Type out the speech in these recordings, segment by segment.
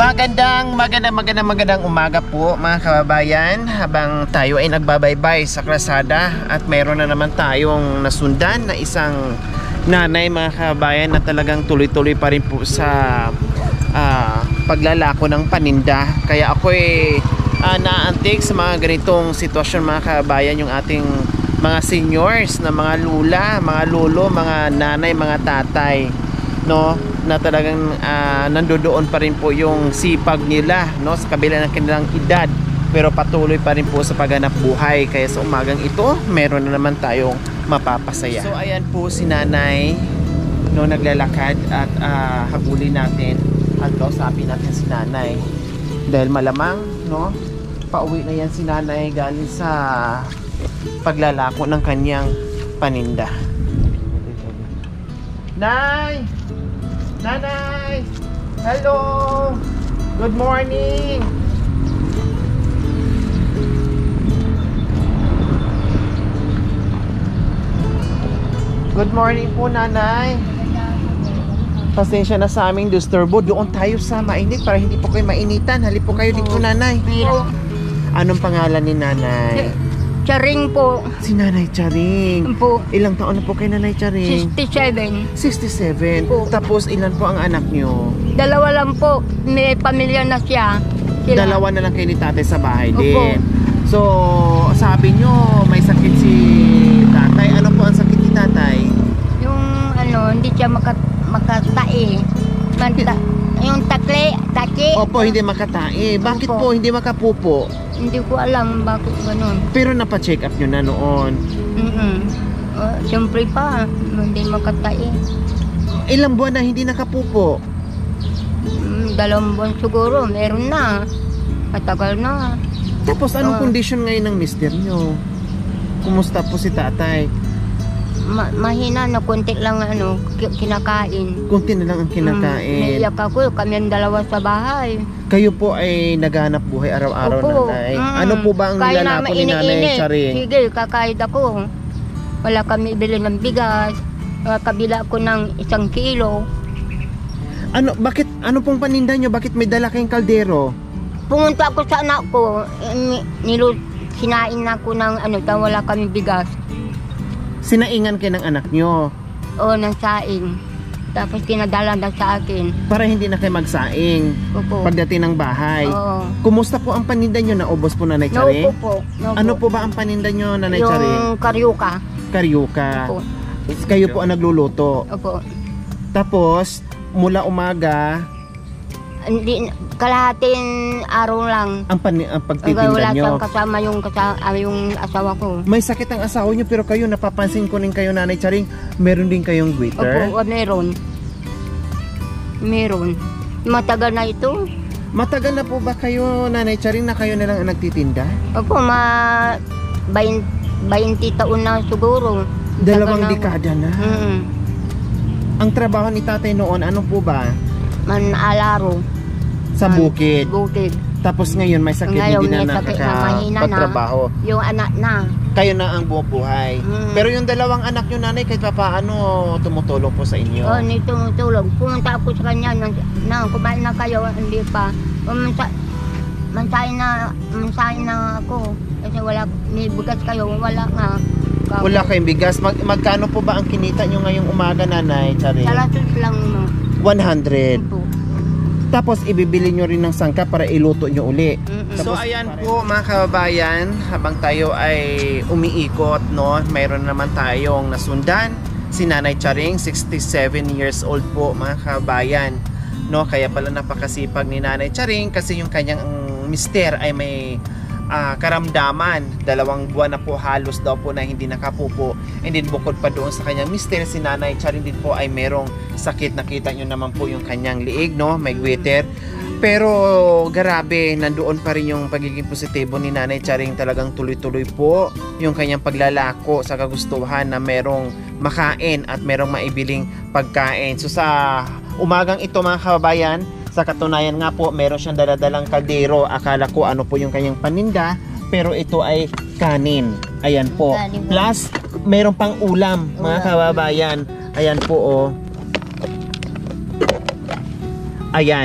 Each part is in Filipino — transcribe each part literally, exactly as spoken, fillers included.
Magandang, magandang, magandang, magandang umaga po mga kababayan. Habang tayo ay nagbabaybay sa kalsada at meron na naman tayong nasundan na isang nanay mga kababayan na talagang tuloy-tuloy pa rin po sa uh, paglalako ng paninda. Kaya ako ay uh, naantig sa mga ganitong sitwasyon mga kababayan, yung ating mga seniors na mga lula, mga lolo, mga nanay, mga tatay, no, na talagang uh, nandoon pa rin po yung sipag nila, no, sa kabila ng kanilang edad, pero patuloy pa rin po sa paghanap buhay. Kaya sa umagang ito, meron na naman tayong mapapasaya. So ayan po si nanay, no, naglalakad at uh, habulin natin at kausapin natin si nanay dahil malamang, no, pauwi na yan si nanay galing sa paglalako ng kanyang paninda. Nay! Nanay! Hello! Good morning! Good morning po, nanay. Pasensya na sa aming disturbo. Doon tayo sa mainit para hindi po kayo mainitan. Halip po kayo dito, nanay. Anong pangalan ni nanay? Charing po. Si Nanay Charing po. Ilang taon na po kay Nanay Charing? sixty-seven. sixty-seven po. Tapos ilan po ang anak nyo? Dalawa lang po. May pamilya na siya. Sila. Dalawa na lang kayo ni tatay sa bahay Opo. din. So, sabi nyo may sakit si tatay. Ano po ang sakit ni tatay? Yung ano, hindi siya makat makatae. Manta yung takle, taki. Opo, hindi makatae. Bakit Opo. po hindi makapupo? Hindi ko alam bakit ganun. Pero napa-check up nyo na noon. Mm -mm. Uh, Siyempre pa, hindi makatae. Ilang buwan na hindi nakapupo? Mm, dalawang buwan siguro, meron na. Matagal na. Tapos anong Uh, condition ngayon ng mister nyo? Kumusta po si tatay? Ma mahina na, konti lang ano, kinakain. Kunti na lang ang kinakain. Mm, naiyak ako, kami ang dalawa sa bahay. Kayo po ay naghahanap buhay araw-araw, nanay. Mm, Ano po ba ang kaya nilalako ni ini Nanay -ini. Charing? Sige, kakahit ako. Wala kami bili ng bigas. Kabila ko ng isang kilo. Ano, bakit, ano pong paninda nyo? Bakit may dala kayong kaldero? Pumunta ako sa anak ko. Nilo, sinain na ako ng ano, wala kami bigas. Sinaingan kayo ng anak nyo? O, ng saing. Tapos kinadala na sa akin. Para hindi na kayo magsaing Opo. pagdating ng bahay. Oo. Kumusta po ang paninda nyo? Naubos po, Nanay Charing? Naupo po. Naupo. Ano po ba ang paninda nyo, Nanay Yung Charing? karyuka. Karyuka. Opo. Kayo po ang nagluluto. Opo. Tapos, mula umaga, Hindi, kalahating araw lang. ang, pan ang Hanggang pagtitinda wala nyo. siyang kasama yung, kasama, yung asawa ko. May sakit ang asawa nyo, pero kayo, napapansin ko rin kayo, Nanay Charing, meron din kayong waiter? Opo, meron. Meron. Matagal na ito. Matagal na po ba kayo, Nanay Charing, na kayo na lang ang nagtitinda? Opo, ma... twenty taon na siguro. Dalawang Tagal na. dekada na. Mm. Ang trabaho ni tatay noon, ano po ba? Manalaro. Sa bukid. Bukid. Tapos ngayon may sakit, Ngayon, hindi na may sakit na, mahina na. nakakapagtrabaho. Yung anak na. Kayo na ang bubuhay. Mm. Pero yung dalawang anak nyo, nanay, kahit pa paano tumutulong po sa inyo? O, nito tulog. Pumunta ako sa kanya nang, nang kumain na kayo, hindi pa. Pumunta, mansahin na, mansahin na ako. Kasi wala, may bukas kayo, wala nga. Kako. Wala kayong bigas. Mag magkano po ba ang kinita nyo ngayong umaga, Nanay Charing? Salasos lang mo. one hundred. Opo. Tapos ibibili nyo rin ng sangka para iluto nyo uli. Mm-mm. So ayan po mga kababayan, habang tayo ay umiikot, no, mayroon naman tayong nasundan si Nanay Charing, sixty-seven years old po mga kababayan, no. Kaya pala napakasipag ni Nanay Charing kasi yung kanyang mister ay may uh, karamdaman, dalawang buwan na po halos daw po na hindi nakapupo. And then bukod pa doon sa kanyang mister, si Nanay Charing din po ay merong sakit. Nakita nyo naman po yung kanyang liig, no, may goiter. Pero grabe, nandoon pa rin yung pagiging positibo ni Nanay Charing. Talagang tuloy-tuloy po yung kanyang paglalako sa kagustuhan na merong makain at merong maibiling pagkain. So sa umagang ito mga kababayan, sa katunayan nga po, meron siyang daladalang kaldero. Akala ko ano po yung kanyang paninda, pero ito ay kanin. Ayan po. Plus, meron pang ulam mga kababayan. Ayan po, oh. Ayan.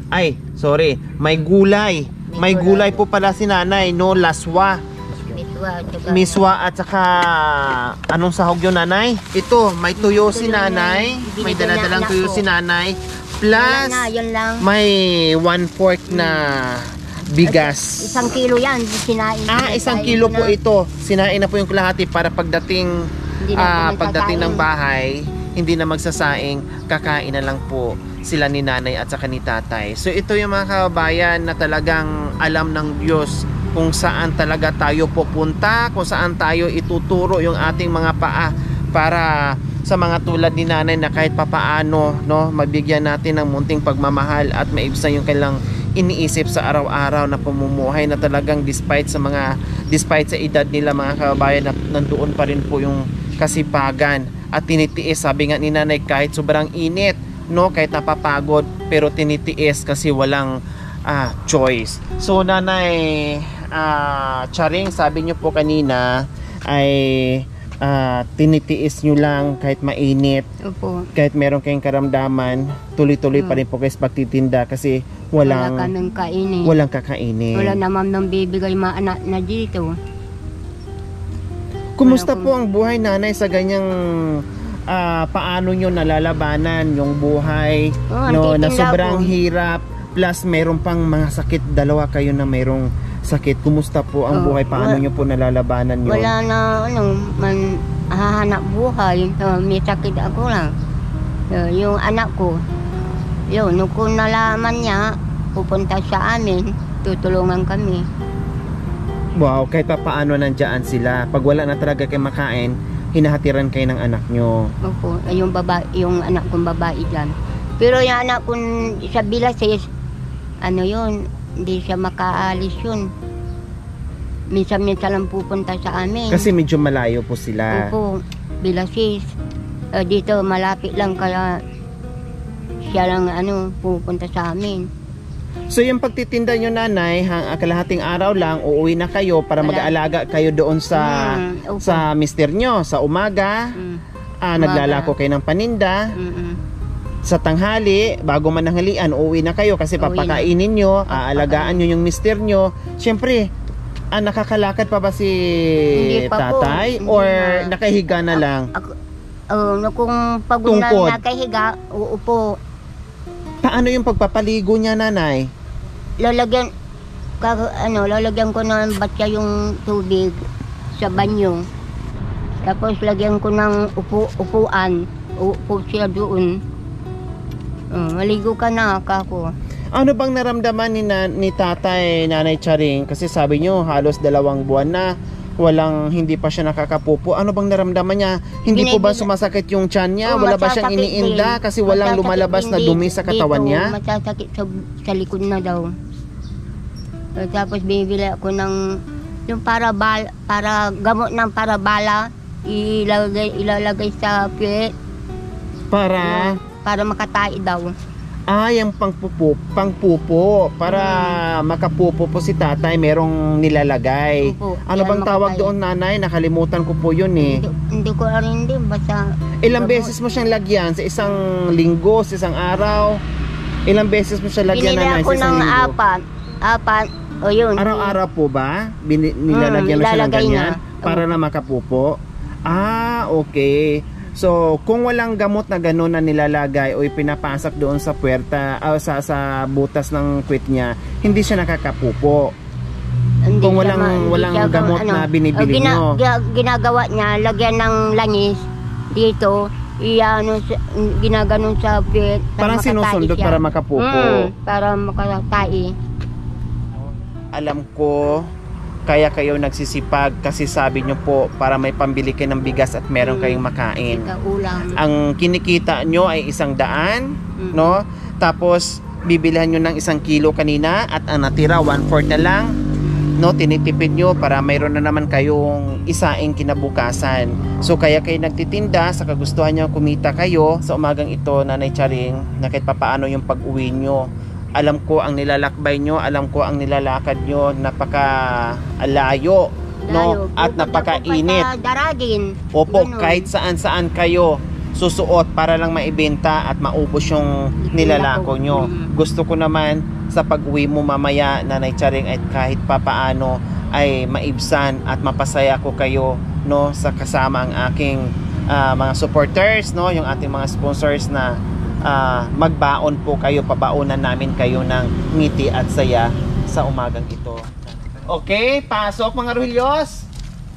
Ay, sorry, may gulay. May gulay po pala si nanay, no? Laswa. Miswa, tsaka Miswa at saka anong sahog yun nanay? Ito, may tuyo si nanay. May daladalang tuyo si nanay. Wala Plus, na, yun lang. may one fourth na bigas. Isang kilo yan, sinain. Ah, isang kilo po ito. Sinain na po yung kalahati para pagdating Hindi na ah, po pagdating ng magsasaing. bahay, hindi na magsasaing, kakain na lang po sila ni nanay at saka ni tatay. So ito yung mga kababayan na talagang alam ng Diyos kung saan talaga tayo pupunta, kung saan tayo ituturo yung ating mga paa para sa mga tulad ni nanay na kahit papaano, no, mabigyan natin ng munting pagmamahal at maibsan yung kailang iniisip sa araw-araw na pamumuhay na talagang despite sa mga despite sa edad nila mga kababayan na nandoon pa rin po yung kasipagan at tinitiis. Sabi nga ni nanay kahit sobrang init, no, kahit napapagod pero tinitiis kasi walang ah, choice. So nanay ah, Charing, sabi niyo po kanina ay ah, tinitiis nyo lang kahit mainit, Opo. kahit meron kayong karamdaman, tuloy-tuloy pa Hmm. rin po kayo sa pagtitinda kasi Wala walang kaming kainin. walang kakainin. Wala naman nang bibigay mga anak na dito. Kumusta wala po ang buhay nanay sa ganyang ah, paano nyo nalalabanan yung buhay Oh, no, na nagtitinda sobrang ako. hirap plus meron pang mga sakit, dalawa kayo na mayroong sakit. Kumusta po ang Oh, buhay? Paano wala- nyo po nalalabanan yun? Wala na ano, man hahanap buhay. Uh, may sakit ako lang. Uh, yung anak ko, yun, nung kung nalaman niya, pupunta sa amin, tutulungan kami. Wow, kahit pa paano nandiyan sila. Pag wala na talaga kayo makain, hinahatiran kayo ng anak nyo. Opo, ay, yung, baba, yung anak kong babae dyan. Pero yung anak kong sa Bilases, ano yun, hindi siya makaalis yun. Minsan-minsan lang pupunta sa amin. Kasi medyo malayo po sila. Opo, Bilases. Eh, dito malapit lang kaya siya lang ano pupunta sa amin. So yung pagtitinda nyo nanay, hang, kalahating araw lang, uuwi na kayo para Wala. mag-aalaga kayo doon sa Mm, opo. sa mister nyo. Sa umaga, Mm, ah, Umaga. naglalako kayo ng paninda. mm, mm. Sa tanghali, bago mananghalian, uuwi na kayo kasi Uwi na. papakainin nyo, aalagaan nyo yung mister nyo. Siyempre, ah, nakakalakad pa ba si Hindi pa po. tatay? Hindi Or na. nakahiga na lang? Ako, oh, no, kung pagod na Tungkod. nakahiga, uupo. Paano yung pagpapaligo niya nanay? Lalagyan, kag, ano, lalagyan ko ng batya yung tubig sa banyo. Tapos lagyan ko ng upo, upuan. Uupo siya doon. Uh, maligo ka na, kako. Ano bang naramdaman ni, na, ni tatay, nanay Charing? Kasi sabi nyo, halos dalawang buwan na, walang, hindi pa siya nakakapupo. Ano bang naramdaman niya? Hindi po ba Binibila- sumasakit yung tiyan niya? Oo, Wala ba siyang masasakit iniinda? din. Kasi walang Masasakit lumalabas din na di- dumi sa katawan dito, niya? Masasakit sa, sa likod na daw. Eh, Tapos binibili ako ng yung para bal, para gamot ng para bala, ilalagay ilalagay sa puwet Para, para makatay daw. ah, yung pangpupo, pangpupo. Para makapupo po si tatay, merong nilalagay. Opo, Ano yan bang tawag makatay. doon nanay? Nakalimutan ko po yun eh. Hindi, hindi ko rin din basta Ilang gamot. beses mo siyang lagyan? Sa isang linggo, sa isang araw? Ilang beses mo siya lagyan Binili nanay ako sa isang ng linggo? apat. Apat. O yun. Araw-araw po ba? Bini- nilalagyan mo siya ng nilalagay ganyan? na. Para na makapupo? Ah, okay. So, kung walang gamot na gano'n na nilalagay o ipinapasak doon sa puwerta o sa, sa butas ng kwit niya, hindi siya nakakapupo. Hindi Kung siya walang- ma- hindi walang siya ga- gamot na binibili o, nyo. gi- ginagawa niya, lagyan ng langis dito, iano, sa- ginaganon sa puwet. para Parang makatay sinusundot siya. para makapupo. Mm, para makatay. Alam ko, kaya kayo nagsisipag kasi sabi nyo po para may pambili kayo ng bigas at meron Mm. kayong makain. Ika ulam. Ang kinikita nyo ay isang daan, Mm. no? Tapos, bibilihan nyo ng isang kilo kanina at ang natira, one fourth na lang, no? Tinitipid nyo para mayroon na naman kayong isaing kinabukasan. So, kaya kayo nagtitinda, sa kagustuhan nyo kumita kayo sa umagang ito, Nanay Charing, na kahit papaano yung pag-uwi nyo. Alam ko ang nilalakbay nyo, alam ko ang nilalakad nyo, napaka-alayo, no? Layo. At Pupunta po pa napakainit. sa Daragin. Opo, Ganun. kahit saan-saan kayo. susuot para lang maibenta at maubos yung nilalako nyo. Gusto ko naman sa pag-uwi mo mamaya, Nanay Charing, ay kahit papaano ay maibsan at mapasaya ko kayo, no, sa kasama ang aking uh, mga supporters, no, yung ating mga sponsors na uh, magbaon po kayo, pabaunan namin kayo ng ngiti at saya sa umagang ito. Okay, pasok mga Rohelios.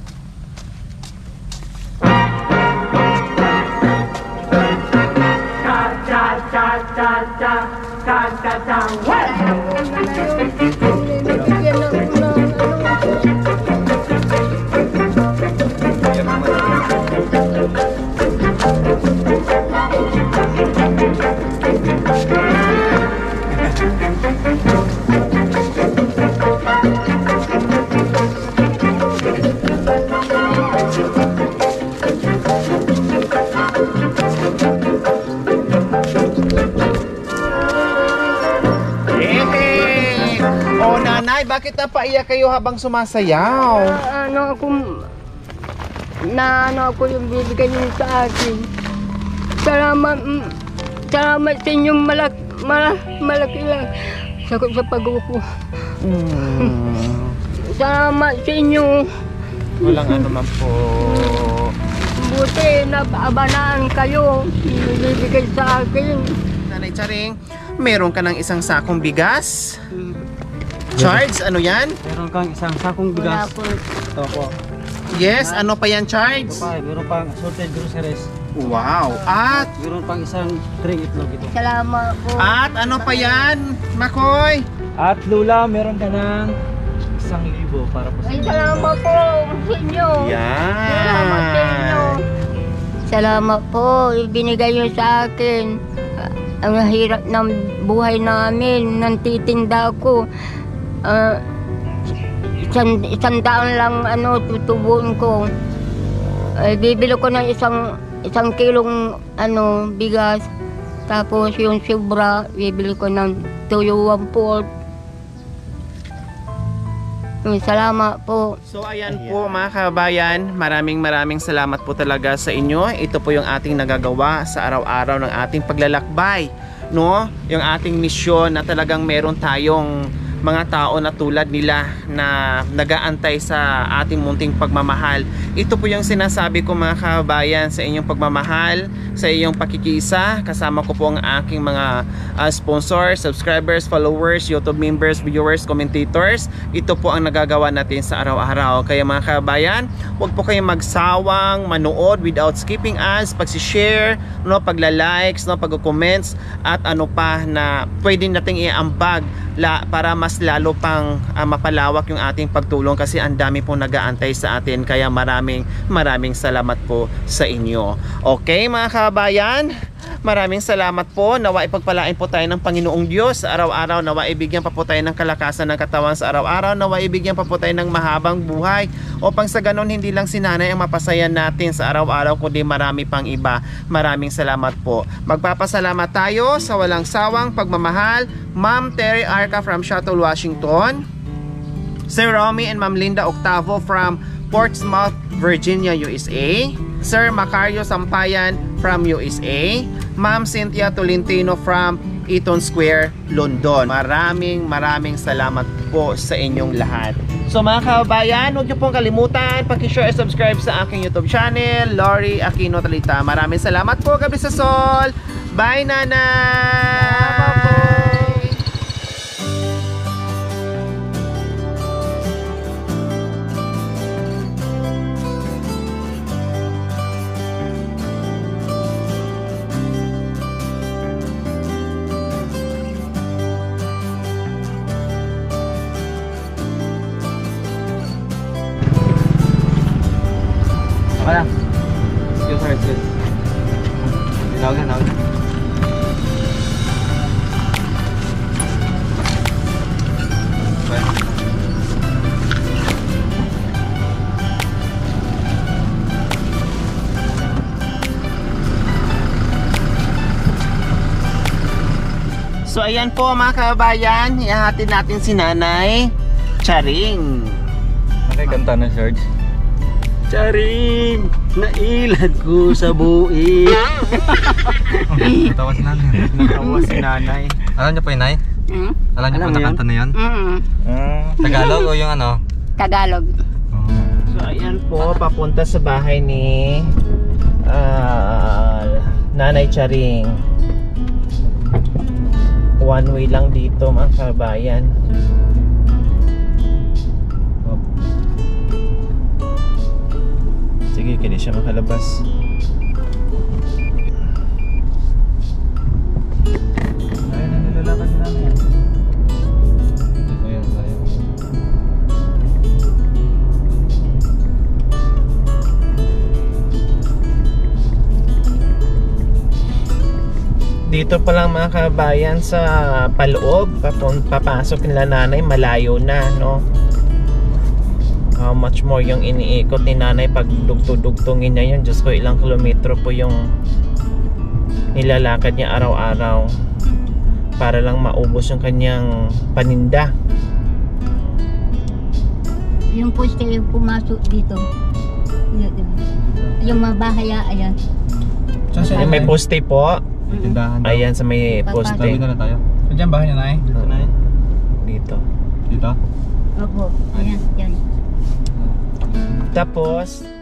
Bakit napaiyak kayo habang sumasayaw? Uh, ano ako, na ano ako yung bibigay niyo sa akin. Salamat, mm, salamat sa inyong malak, malak, malaki lang sa, sa pag-upo. Mm. Salamat sa inyo. Walang ano man po. Buti na abanaan kayo, bibigay sa akin. Nanay Charing, meron ka ng isang sakong bigas? Charles, ano yan? Meron kang isang sakong bigas. Wala po. Ito po. Yes, ano pa yan, Charles? Ito pa, meron pang assorted groceries. Wow. At, Meron pang isang tray itlog ito. Salamat po. at ano pa yan, Makoy? At Lula, meron ka ng isang libo para po sa Ay, salamat po sa inyo. Salamat sa inyo. Yan. Salamat po, ibinigay niyo sa akin. Ang hirap ng buhay namin, nang titinda ko. Uh, isang, isang taon lang ano tutubuin ko. Ay, bibili ko ng isang isang kilong ano bigas, tapos yung sobra bibili ko ng tuyo one fourth. Salamat po. So ayan po mga kabayan, maraming maraming salamat po talaga sa inyo. Ito po yung ating nagagawa sa araw-araw ng ating paglalakbay, no? Yung ating misyon na talagang meron tayong mga tao na tulad nila na nagaantay sa ating munting pagmamahal. Ito po yung sinasabi ko mga kabayan, sa inyong pagmamahal, sa iyong pakikiisa. Kasama ko po ang aking mga uh, sponsors, subscribers, followers, YouTube members, viewers, commentators. Ito po ang nagagawa natin sa araw-araw. Kaya mga kabayan, huwag po kayong magsawang manood without skipping ads, pag-share, no, pagla-likes, no, pag-comments, at ano pa na pwede nating iambag la, para mas lalo pang uh, mapalawak yung ating pagtulong, kasi ang dami pong nag-aantay sa atin. Kaya maraming maraming salamat po sa inyo. Okay mga kabayan, maraming salamat po. Nawa ipagpalain po tayo ng Panginoong Diyos sa araw-araw. Nawa ibigyan pa po tayo ng kalakasan ng katawan sa araw-araw. Nawa ibigyan pa po tayo ng mahabang buhay, upang sa ganon hindi lang si nanay ang mapasaya natin sa araw-araw, kundi marami pang iba. Maraming salamat po. Magpapasalamat tayo sa walang sawang pagmamahal, Ma'am Terry Arca from Seattle, Washington, Sir Romy and Ma'am Linda Octavo from Portsmouth, Virginia, U S A, Sir Macario Sampayan from U S A, Ma'am Cynthia Tolentino from Eaton Square, London. Maraming maraming salamat po sa inyong lahat. So mga kabayan, huwag niyo pong kalimutan paki-share at subscribe sa aking YouTube channel, Lori Aquino Talita. Maraming salamat po, Gabi sa Sol. Bye, Nanay! Wala. Excuse her, excuse. Tinawagan, tinawagan. So ayan po mga kabayan, ihahatid natin si Nanay Charing. Nakikanta na, George. Charing! Nailad ko sa buhi. Natawa si nanay. Natawa si nanay. Alam niyo po yun, Nay? Hmm? Alam niyo Alam po mo na kanta na yun? Mm. Tagalog o yung ano? Tagalog. So ayan po, papunta sa bahay ni ah, Nanay Charing. One way lang dito mga kabayan. Sige, kaya siya makalabas. Ayun, ang nilalakad si nanay. Ayun, ayun. Dito pa lang mga kabayan sa paloob, papun- papasok nila nanay, malayo na, no? How much more yung iniikot ni nanay pag dugtong-dugtongin niya yun. Diyos ko, ilang kilometro po yung nilalakad niya araw-araw para lang maubos yung kanyang paninda. Yung poste yung pumasok dito. Yun, diba? Yung mga bahay, ayan. Saan siya? Yung may poste po. May tindahan daw. Ayan sa may Papasok. poste. Tabi na lang tayo. Saan dyan bahay niya, Nay? Dito, Nay. Dito. Dito? Opo, ayan, yan. Tapos